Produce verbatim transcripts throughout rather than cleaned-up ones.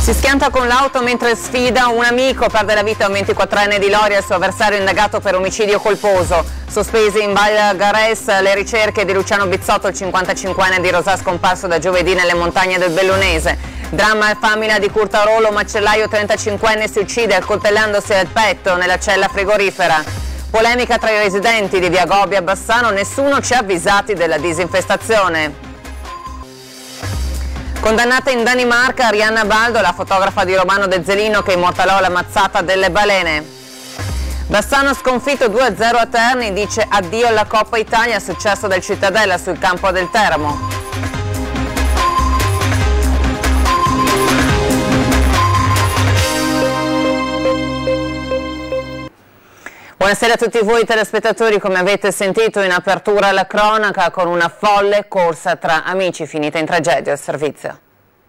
Si schianta con l'auto mentre sfida un amico, perde la vita un ventiquattrenne di Loria, il suo avversario indagato per omicidio colposo. Sospesi in Val Gares le ricerche di Luciano Bizzotto, il cinquantacinquenne di Rosà scomparso da giovedì nelle montagne del Bellunese. Dramma e famine di Curtarolo, macellaio trentacinquenne si uccide accoltellandosi al petto nella cella frigorifera. Polemica tra i residenti di via Gobbia a Bassano, nessuno ci ha avvisati della disinfestazione. Condannata in Danimarca Arianna Baldo, la fotografa di Romano De Zelino che immortalò la mazzata delle balene. Bassano sconfitto due a zero a Terni, dice addio alla Coppa Italia, successo del Cittadella sul campo del Teramo. Buonasera a tutti voi telespettatori, come avete sentito in apertura la cronaca con una folle corsa tra amici finita in tragedia al servizio.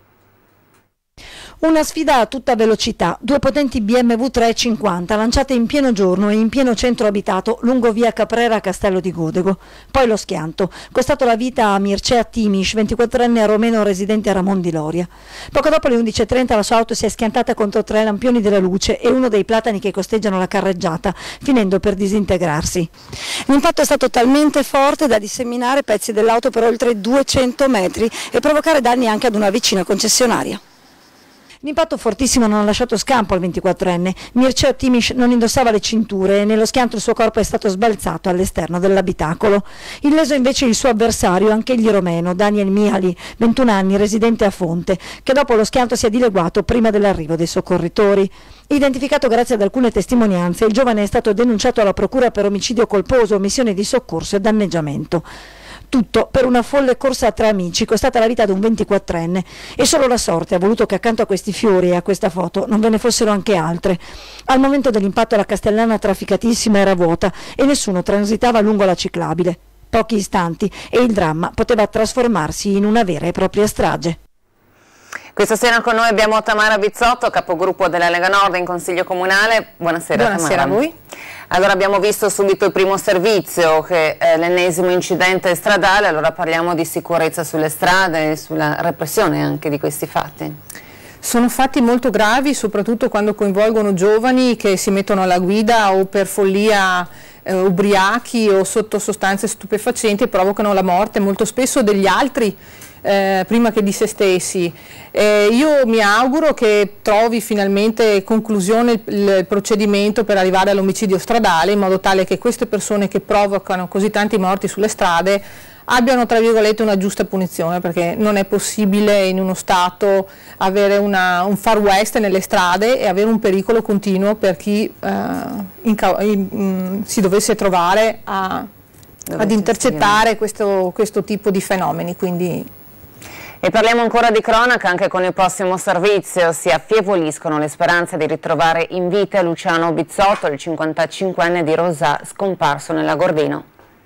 Una sfida a tutta velocità, due potenti B M W trecentocinquanta lanciate in pieno giorno e in pieno centro abitato lungo via Caprera a Castello di Godego. Poi lo schianto, costato la vita a Mircea Timiș, ventiquattrenne romeno residente a Ramon di Loria. Poco dopo le undici e trenta la sua auto si è schiantata contro tre lampioni della luce e uno dei platani che costeggiano la carreggiata, finendo per disintegrarsi. L'impatto è stato talmente forte da disseminare pezzi dell'auto per oltre duecento metri e provocare danni anche ad una vicina concessionaria. L'impatto fortissimo non ha lasciato scampo al ventiquattrenne. Mircea Timiș non indossava le cinture e nello schianto il suo corpo è stato sbalzato all'esterno dell'abitacolo. Illeso invece il suo avversario, anch'egli romeno, Daniel Mihali, ventuno anni, residente a Fonte, che dopo lo schianto si è dileguato prima dell'arrivo dei soccorritori. Identificato grazie ad alcune testimonianze, il giovane è stato denunciato alla procura per omicidio colposo, omissione di soccorso e danneggiamento. Tutto per una folle corsa tra amici, costata la vita ad un ventiquattrenne, e solo la sorte ha voluto che accanto a questi fiori e a questa foto non ve ne fossero anche altre. Al momento dell'impatto la Castellana trafficatissima era vuota e nessuno transitava lungo la ciclabile. Pochi istanti e il dramma poteva trasformarsi in una vera e propria strage. Questa sera con noi abbiamo Tamara Bizzotto, capogruppo della Lega Nord in Consiglio Comunale. Buonasera, Buonasera Tamara. a voi. Allora, abbiamo visto subito il primo servizio, che è l'ennesimo incidente stradale, allora parliamo di sicurezza sulle strade e sulla repressione anche di questi fatti. Sono fatti molto gravi, soprattutto quando coinvolgono giovani che si mettono alla guida o per follia eh, ubriachi o sotto sostanze stupefacenti e provocano la morte molto spesso degli altri eh, prima che di se stessi. Eh, io mi auguro che trovi finalmente conclusione il, il procedimento per arrivare all'omicidio stradale, in modo tale che queste persone che provocano così tanti morti sulle strade abbiano tra virgolette una giusta punizione, perché non è possibile in uno Stato avere una, un far west nelle strade e avere un pericolo continuo per chi eh, in, in, in, si dovesse trovare a, ad intercettare questo, questo tipo di fenomeni. Quindi E parliamo ancora di cronaca anche con il prossimo servizio. Si affievoliscono le speranze di ritrovare in vita Luciano Bizzotto, il cinquantacinquenne di Rosà, scomparso nella Gordino.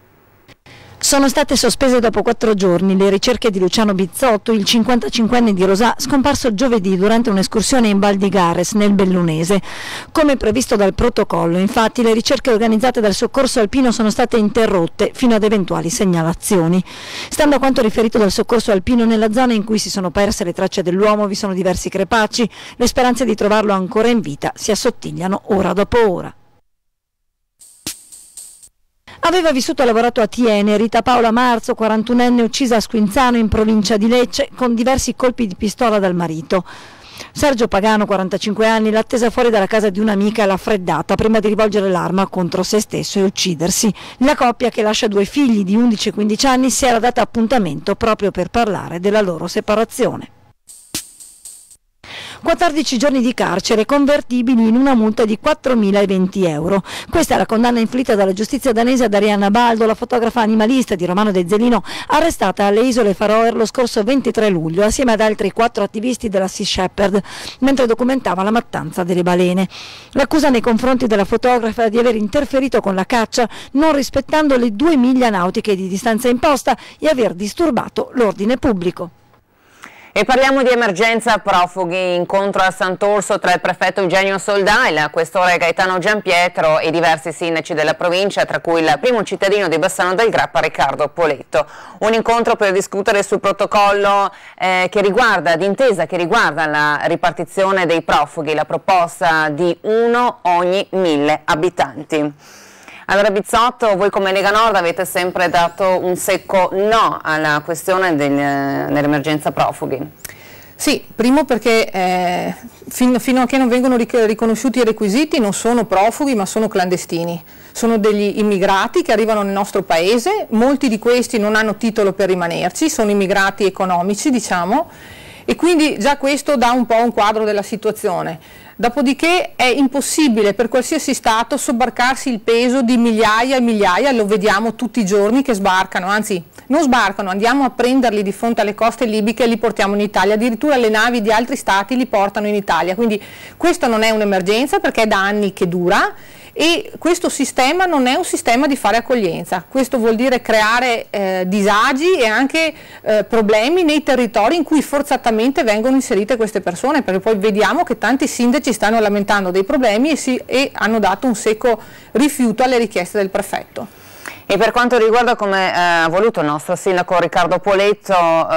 Sono state sospese dopo quattro giorni le ricerche di Luciano Bizzotto, il cinquantacinquenne di Rosà, scomparso giovedì durante un'escursione in Val di Gares, nel Bellunese. Come previsto dal protocollo, infatti, le ricerche organizzate dal soccorso alpino sono state interrotte fino ad eventuali segnalazioni. Stando a quanto riferito dal soccorso alpino, nella zona in cui si sono perse le tracce dell'uomo vi sono diversi crepacci. Le speranze di trovarlo ancora in vita si assottigliano ora dopo ora. Aveva vissuto e lavorato a Thiene Rita Paola Marzo, quarantunenne, uccisa a Squinzano in provincia di Lecce con diversi colpi di pistola dal marito. Sergio Pagano, quarantacinque anni, l'ha attesa fuori dalla casa di un'amica e l'ha freddata prima di rivolgere l'arma contro se stesso e uccidersi. La coppia, che lascia due figli di undici e quindici anni, si era data appuntamento proprio per parlare della loro separazione. quattordici giorni di carcere convertibili in una multa di quattromilaventi euro. Questa è la condanna inflitta dalla giustizia danese ad Arianna Baldo, la fotografa animalista di Romano De Zelino, arrestata alle Isole Faroe lo scorso ventitré luglio assieme ad altri quattro attivisti della Sea Shepherd mentre documentava la mattanza delle balene. L'accusa nei confronti della fotografa è di aver interferito con la caccia non rispettando le due miglia nautiche di distanza imposta e aver disturbato l'ordine pubblico. E parliamo di emergenza profughi, incontro a Sant'Orso tra il prefetto Eugenio Soldà, il questore Gaetano Giampietro e diversi sindaci della provincia, tra cui il primo cittadino di Bassano del Grappa, Riccardo Poletto. Un incontro per discutere sul protocollo eh, che riguarda, d'intesa che riguarda la ripartizione dei profughi, la proposta di uno ogni mille abitanti. Allora Bizzotto, voi come Lega Nord avete sempre dato un secco no alla questione del, dell'emergenza profughi. Sì, primo perché eh, fin, fino a che non vengono riconosciuti i requisiti non sono profughi ma sono clandestini. Sono degli immigrati che arrivano nel nostro paese, molti di questi non hanno titolo per rimanerci, sono immigrati economici diciamo, e quindi già questo dà un po' un quadro della situazione. Dopodiché è impossibile per qualsiasi Stato sobbarcarsi il peso di migliaia e migliaia, lo vediamo tutti i giorni che sbarcano, anzi non sbarcano, andiamo a prenderli di fronte alle coste libiche e li portiamo in Italia, addirittura le navi di altri Stati li portano in Italia, quindi questo non è un'emergenza perché è da anni che dura. E questo sistema non è un sistema di fare accoglienza, questo vuol dire creare eh, disagi e anche eh, problemi nei territori in cui forzatamente vengono inserite queste persone, perché poi vediamo che tanti sindaci stanno lamentando dei problemi e, si, e hanno dato un secco rifiuto alle richieste del prefetto. E per quanto riguarda, come eh, ha voluto il nostro sindaco Riccardo Poletto,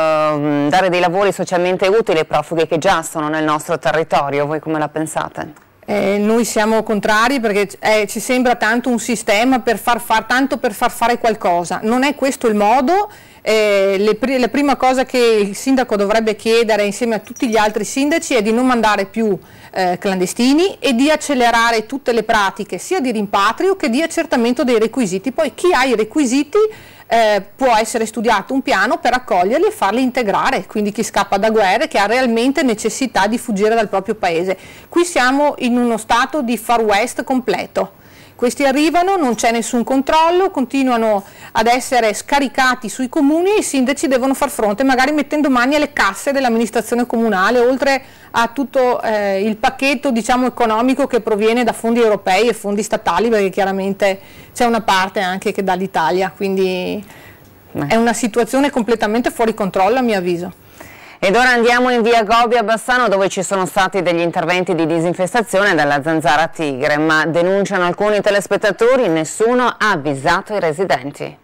eh, dare dei lavori socialmente utili ai profughi che già sono nel nostro territorio, voi come la pensate? Eh, noi siamo contrari perché eh, ci sembra tanto un sistema per far far, tanto per far fare qualcosa, non è questo il modo. Eh, le, la prima cosa che il sindaco dovrebbe chiedere insieme a tutti gli altri sindaci è di non mandare più eh, clandestini e di accelerare tutte le pratiche sia di rimpatrio che di accertamento dei requisiti. Poi chi ha i requisiti eh, può essere studiato un piano per accoglierli e farli integrare, quindi chi scappa da guerre, che ha realmente necessità di fuggire dal proprio paese. Qui siamo in uno stato di Far West completo. Questi arrivano, non c'è nessun controllo, continuano ad essere scaricati sui comuni e i sindaci devono far fronte magari mettendo mani alle casse dell'amministrazione comunale, oltre a tutto eh, il pacchetto diciamo, economico che proviene da fondi europei e fondi statali, perché chiaramente c'è una parte anche che dà l'Italia, quindi Beh. è una situazione completamente fuori controllo a mio avviso. Ed ora andiamo in via Gobi a Bassano, dove ci sono stati degli interventi di disinfestazione dalla zanzara tigre, ma denunciano alcuni telespettatori, nessuno ha avvisato i residenti.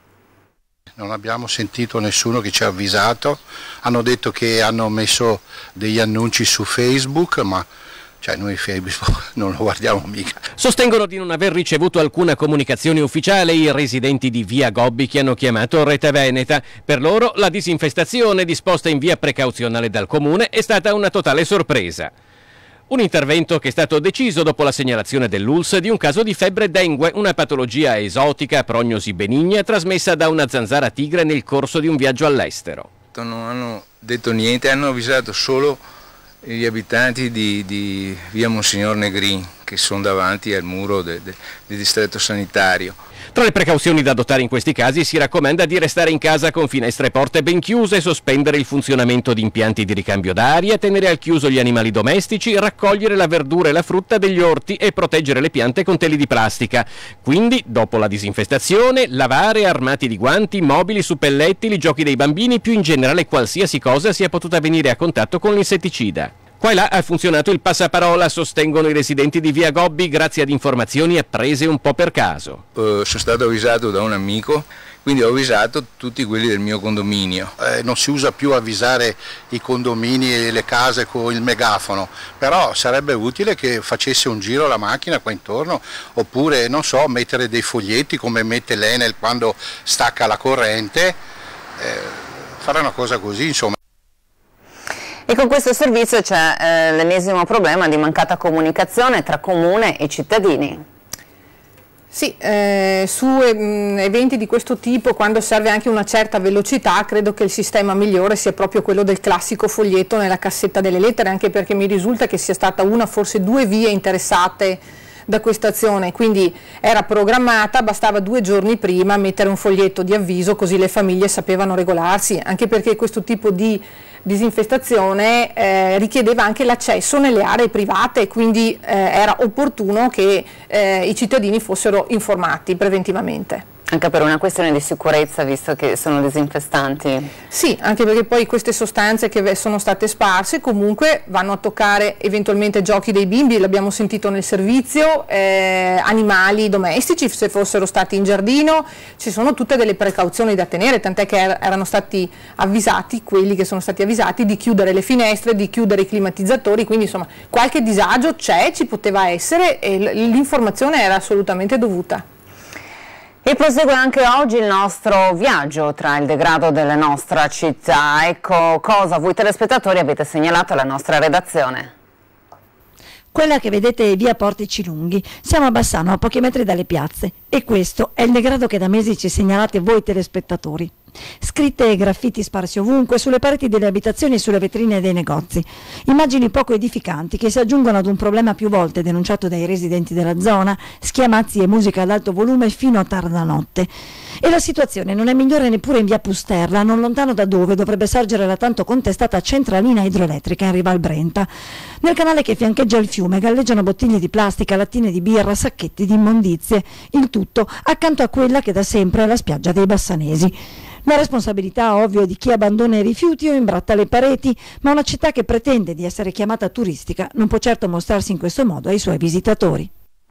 Non abbiamo sentito nessuno che ci ha avvisato, hanno detto che hanno messo degli annunci su Facebook, ma cioè noi Facebook non lo guardiamo mica. Sostengono di non aver ricevuto alcuna comunicazione ufficiale i residenti di via Gobbi che hanno chiamato Rete Veneta. Per loro la disinfestazione disposta in via precauzionale dal comune è stata una totale sorpresa. Un intervento che è stato deciso dopo la segnalazione dell'U L S di un caso di febbre dengue, una patologia esotica, prognosi benigna, trasmessa da una zanzara tigre nel corso di un viaggio all'estero. Non hanno detto niente, hanno avvisato solo gli abitanti di, di via Monsignor Negrin, che sono davanti al muro del de, de distretto sanitario. Tra le precauzioni da adottare in questi casi si raccomanda di restare in casa con finestre e porte ben chiuse, sospendere il funzionamento di impianti di ricambio d'aria, tenere al chiuso gli animali domestici, raccogliere la verdura e la frutta degli orti e proteggere le piante con teli di plastica. Quindi, dopo la disinfestazione, lavare armati di guanti, mobili, suppellettili, giochi dei bambini, più in generale qualsiasi cosa sia potuta venire a contatto con l'insetticida. Qua e là ha funzionato il passaparola, sostengono i residenti di via Gobbi, grazie ad informazioni apprese un po' per caso. Uh, sono stato avvisato da un amico, quindi ho avvisato tutti quelli del mio condominio. Eh, non si usa più avvisare i condomini e le case con il megafono, però sarebbe utile che facesse un giro la macchina qua intorno, oppure non so, mettere dei foglietti come mette l'Enel quando stacca la corrente, eh, fare una cosa così insomma. E con questo servizio c'è eh, l'ennesimo problema di mancata comunicazione tra comune e cittadini. Sì, eh, su eh, eventi di questo tipo, quando serve anche una certa velocità, credo che il sistema migliore sia proprio quello del classico foglietto nella cassetta delle lettere, anche perché mi risulta che sia stata una, forse due vie interessate da questa azione, quindi era programmata, bastava due giorni prima mettere un foglietto di avviso, così le famiglie sapevano regolarsi, anche perché questo tipo di disinfestazione eh, richiedeva anche l'accesso nelle aree private, quindi eh, era opportuno che eh, i cittadini fossero informati preventivamente. Anche per una questione di sicurezza, visto che sono disinfestanti? Sì, anche perché poi queste sostanze che sono state sparse comunque vanno a toccare eventualmente giochi dei bimbi, l'abbiamo sentito nel servizio, eh, animali domestici se fossero stati in giardino. Ci sono tutte delle precauzioni da tenere, tant'è che er erano stati avvisati, quelli che sono stati avvisati, di chiudere le finestre, di chiudere i climatizzatori, quindi insomma qualche disagio c'è, ci poteva essere e l'informazione era assolutamente dovuta. E prosegue anche oggi il nostro viaggio tra il degrado della nostra città. Ecco cosa voi telespettatori avete segnalato alla nostra redazione. Quella che vedete è via Portici Lunghi. Siamo a Bassano, a pochi metri dalle piazze, e questo è il degrado che da mesi ci segnalate voi telespettatori. Scritte e graffiti sparsi ovunque, sulle pareti delle abitazioni e sulle vetrine dei negozi. Immagini poco edificanti che si aggiungono ad un problema più volte denunciato dai residenti della zona: schiamazzi e musica ad alto volume fino a tarda notte. E la situazione non è migliore neppure in via Pusterla, non lontano da dove dovrebbe sorgere la tanto contestata centralina idroelettrica in riva al Brenta. Nel canale che fiancheggia il fiume galleggiano bottiglie di plastica, lattine di birra, sacchetti di immondizie, il tutto accanto a quella che da sempre è la spiaggia dei bassanesi. La responsabilità, ovvio, è di chi abbandona i rifiuti o imbratta le pareti, ma una città che pretende di essere chiamata turistica non può certo mostrarsi in questo modo ai suoi visitatori.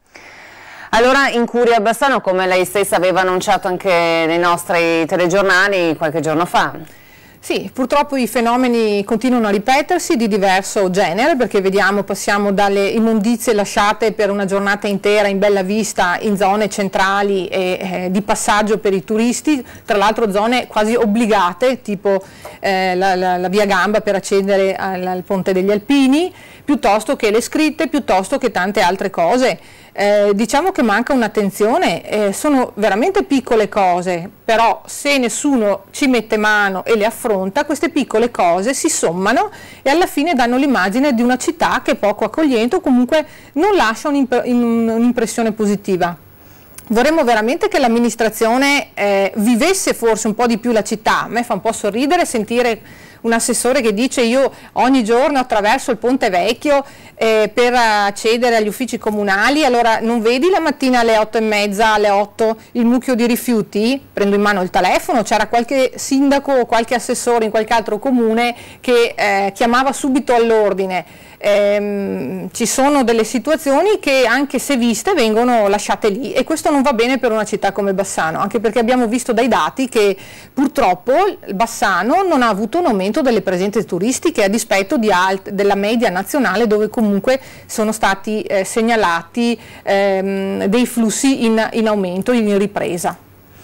Allora, incuria a Bassano, come lei stessa aveva annunciato anche nei nostri telegiornali qualche giorno fa. Sì, purtroppo i fenomeni continuano a ripetersi di diverso genere, perché vediamo, passiamo dalle immondizie lasciate per una giornata intera in bella vista in zone centrali e eh, di passaggio per i turisti, tra l'altro zone quasi obbligate, tipo eh, la, la, la via Gamba per accedere al, al Ponte degli Alpini, piuttosto che le scritte, piuttosto che tante altre cose. Eh, diciamo che manca un'attenzione, eh, sono veramente piccole cose, però se nessuno ci mette mano e le affronta, queste piccole cose si sommano e alla fine danno l'immagine di una città che è poco accogliente o comunque non lascia un'impressione positiva. Vorremmo veramente che l'amministrazione eh, vivesse forse un po' di più la città. A me fa un po' sorridere sentire un assessore che dice: io ogni giorno attraverso il Ponte Vecchio eh, per accedere agli uffici comunali. Allora non vedi la mattina alle otto e mezza, alle otto il mucchio di rifiuti? Prendo in mano il telefono, c'era qualche sindaco o qualche assessore in qualche altro comune che eh, chiamava subito all'ordine. Ehm, ci sono delle situazioni che anche se viste vengono lasciate lì e questo non va bene per una città come Bassano, anche perché abbiamo visto dai dati che purtroppo Bassano non ha avuto un aumento delle presenze turistiche a dispetto di alt della media nazionale, dove comunque sono stati eh, segnalati ehm, dei flussi in, in aumento, in ripresa.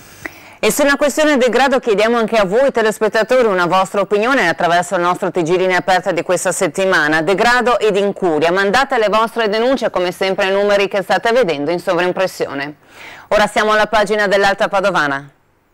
E su una questione degrado chiediamo anche a voi telespettatori una vostra opinione attraverso il nostro T G Linee Aperte di questa settimana. Degrado ed incuria, mandate le vostre denunce come sempre ai numeri che state vedendo in sovraimpressione. Ora siamo alla pagina dell'Alta Padovana.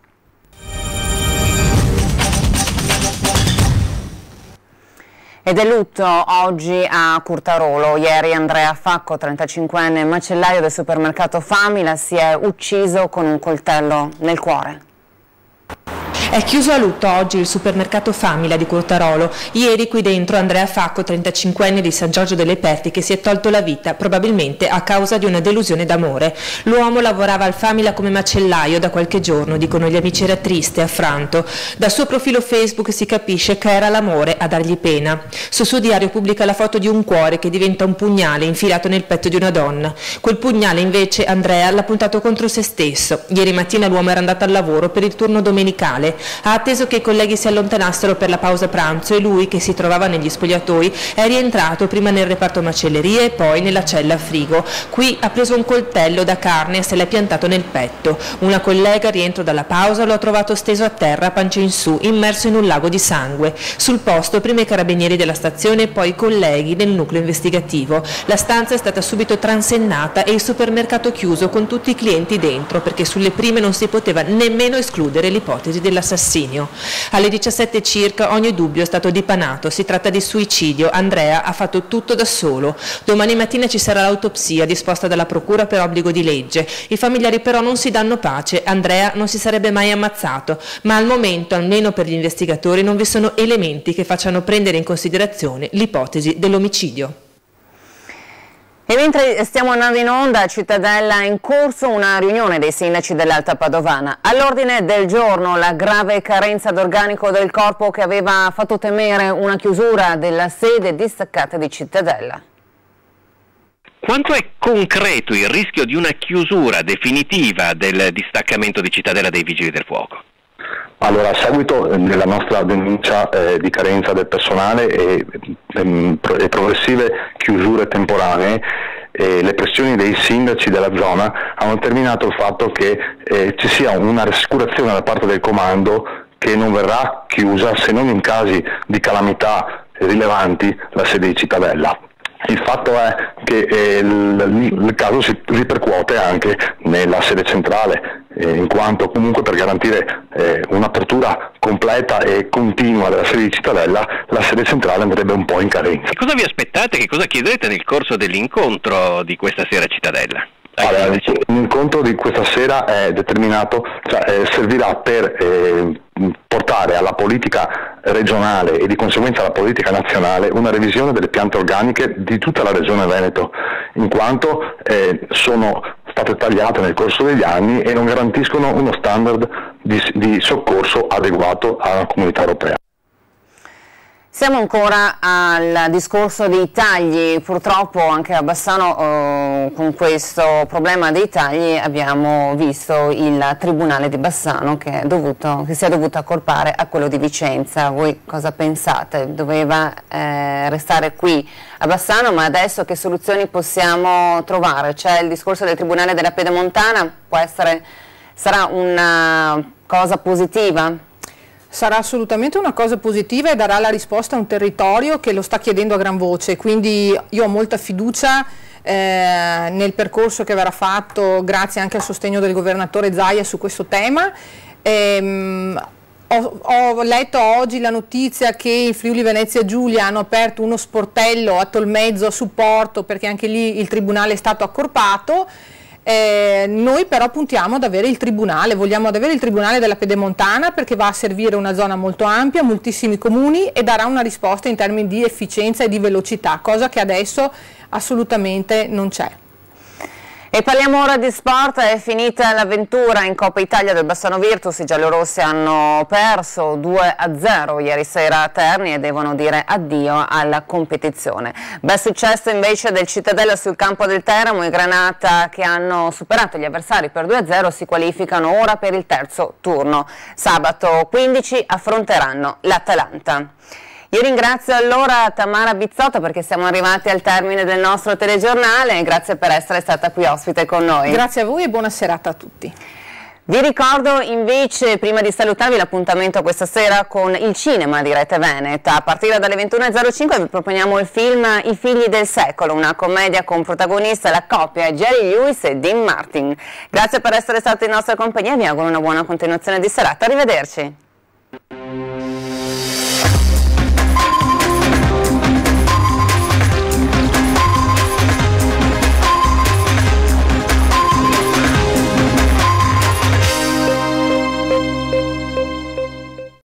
Ed è lutto oggi a Curtarolo. Ieri Andrea Facco, trentacinquenne macellaio del supermercato Famila, si è ucciso con un coltello nel cuore. È chiuso a lutto oggi il supermercato Famila di Curtarolo. Ieri qui dentro Andrea Facco, trentacinquenne di San Giorgio delle Pertiche, si è tolto la vita, probabilmente a causa di una delusione d'amore. L'uomo lavorava al Famila come macellaio da qualche giorno, dicono gli amici, era triste, affranto. Dal suo profilo Facebook si capisce che era l'amore a dargli pena. Sul suo diario pubblica la foto di un cuore che diventa un pugnale infilato nel petto di una donna. Quel pugnale invece Andrea l'ha puntato contro se stesso. Ieri mattina l'uomo era andato al lavoro per il turno domenicale. Ha atteso che i colleghi si allontanassero per la pausa pranzo e lui, che si trovava negli spogliatoi, è rientrato prima nel reparto macelleria e poi nella cella frigo. Qui ha preso un coltello da carne e se l'è piantato nel petto. Una collega, rientro dalla pausa, lo ha trovato steso a terra, pancia in su, immerso in un lago di sangue. Sul posto prima i carabinieri della stazione e poi i colleghi del nucleo investigativo. La stanza è stata subito transennata e il supermercato chiuso con tutti i clienti dentro, perché sulle prime non si poteva nemmeno escludere l'ipotesi dell'assassinio. Alle diciassette circa ogni dubbio è stato dipanato, si tratta di suicidio, Andrea ha fatto tutto da solo. Domani mattina ci sarà l'autopsia disposta dalla procura per obbligo di legge. I familiari però non si danno pace, Andrea non si sarebbe mai ammazzato, ma al momento, almeno per gli investigatori, non vi sono elementi che facciano prendere in considerazione l'ipotesi dell'omicidio. E mentre stiamo andando in onda, a Cittadella è in corso una riunione dei sindaci dell'Alta Padovana. All'ordine del giorno la grave carenza d'organico del corpo che aveva fatto temere una chiusura della sede distaccata di Cittadella. Quanto è concreto il rischio di una chiusura definitiva del distaccamento di Cittadella dei Vigili del Fuoco? Allora, a seguito della nostra denuncia eh, di carenza del personale e, e, e progressive chiusure temporanee, eh, le pressioni dei sindaci della zona hanno determinato il fatto che eh, ci sia una rassicurazione da parte del comando che non verrà chiusa se non in casi di calamità rilevanti la sede di Cittadella. Il fatto è che eh, il, il caso si ripercuote anche nella sede centrale, eh, in quanto comunque per garantire eh, un'apertura completa e continua della sede di Cittadella, la sede centrale andrebbe un po' in carenza. Che cosa vi aspettate, che cosa chiederete nel corso dell'incontro di questa sera a Cittadella? Allora, l'incontro di questa sera è determinato, cioè, eh, servirà per eh, portare alla politica regionale e di conseguenza alla politica nazionale una revisione delle piante organiche di tutta la regione Veneto, in quanto eh, sono state tagliate nel corso degli anni e non garantiscono uno standard di, di soccorso adeguato alla comunità europea. Siamo ancora al discorso dei tagli, purtroppo anche a Bassano eh, con questo problema dei tagli abbiamo visto il Tribunale di Bassano che, è dovuto, che si è dovuto accorpare a quello di Vicenza. Voi cosa pensate? Doveva eh, restare qui a Bassano, ma adesso che soluzioni possiamo trovare? C'è il discorso del Tribunale della Pedemontana, può essere, sarà una cosa positiva? Sarà assolutamente una cosa positiva e darà la risposta a un territorio che lo sta chiedendo a gran voce, quindi io ho molta fiducia eh, nel percorso che verrà fatto grazie anche al sostegno del governatore Zaia su questo tema. Ehm, ho, ho letto oggi la notizia che in Friuli Venezia Giulia hanno aperto uno sportello a Tolmezzo a supporto perché anche lì il tribunale è stato accorpato. Eh, noi però puntiamo ad avere il tribunale, vogliamo ad avere il tribunale della Pedemontana perché va a servire una zona molto ampia, moltissimi comuni e darà una risposta in termini di efficienza e di velocità, cosa che adesso assolutamente non c'è. E parliamo ora di sport, è finita l'avventura in Coppa Italia del Bassano Virtus, i giallorossi hanno perso due a zero ieri sera a Terni e devono dire addio alla competizione. Bel successo invece del Cittadella sul campo del Teramo, i Granata che hanno superato gli avversari per due a zero si qualificano ora per il terzo turno. Sabato quindici affronteranno l'Atalanta. Io ringrazio allora Tamara Bizzotto perché siamo arrivati al termine del nostro telegiornale e grazie per essere stata qui ospite con noi. Grazie a voi e buona serata a tutti. Vi ricordo invece, prima di salutarvi, l'appuntamento questa sera con il cinema di Rete Veneta. A partire dalle ventuno e zero cinque vi proponiamo il film I figli del secolo, una commedia con protagonista la coppia Jerry Lewis e Dean Martin. Grazie per essere stati in nostra compagnia e vi auguro una buona continuazione di serata. Arrivederci.